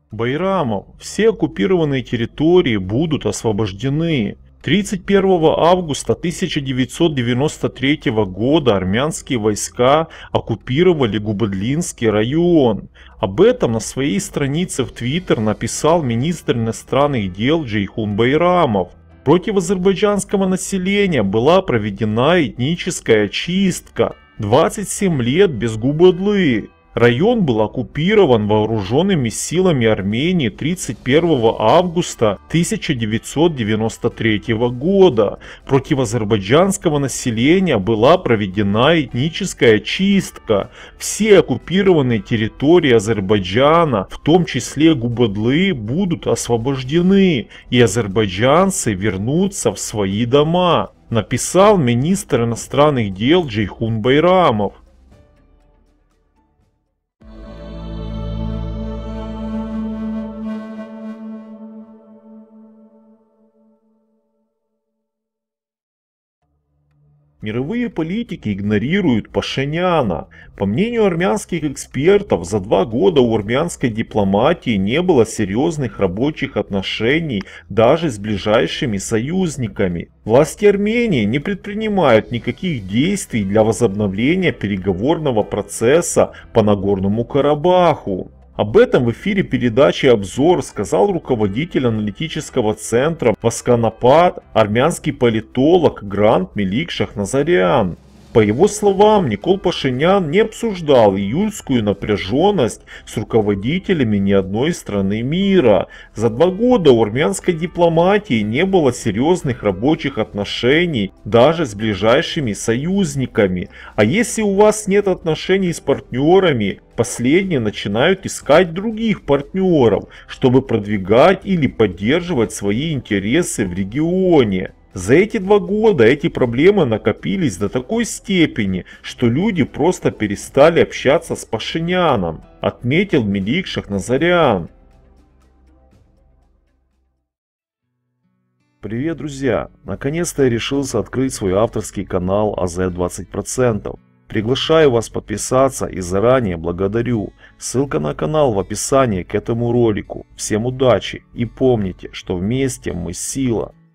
Байрамов, все оккупированные территории будут освобождены. 31 августа 1993 года армянские войска оккупировали Губадлинский район. Об этом на своей странице в Твиттер написал министр иностранных дел Джейхун Байрамов. Против азербайджанского населения была проведена этническая чистка. 27 лет без Губадлы. Район был оккупирован вооруженными силами Армении 31 августа 1993 года. Против азербайджанского населения была проведена этническая чистка. Все оккупированные территории Азербайджана, в том числе Губадлы, будут освобождены, и азербайджанцы вернутся в свои дома, написал министр иностранных дел Джейхун Байрамов. Мировые политики игнорируют Пашиняна. По мнению армянских экспертов, за 2 года у армянской дипломатии не было серьезных рабочих отношений даже с ближайшими союзниками. Власти Армении не предпринимают никаких действий для возобновления переговорного процесса по Нагорному Карабаху. Об этом в эфире передачи «Обзор» сказал руководитель аналитического центра «Восканапад» армянский политолог Грант Мелик Шахназарян. По его словам, Никол Пашинян не обсуждал июльскую напряженность с руководителями ни одной страны мира. За 2 года у армянской дипломатии не было серьезных рабочих отношений даже с ближайшими союзниками. А если у вас нет отношений с партнерами, последние начинают искать других партнеров, чтобы продвигать или поддерживать свои интересы в регионе. За эти 2 года эти проблемы накопились до такой степени, что люди просто перестали общаться с Пашиняном, отметил Мелик Шахназарян. Привет, друзья! Наконец-то я решился открыть свой авторский канал АЗ20%. Приглашаю вас подписаться и заранее благодарю. Ссылка на канал в описании к этому ролику. Всем удачи и помните, что вместе мы сила.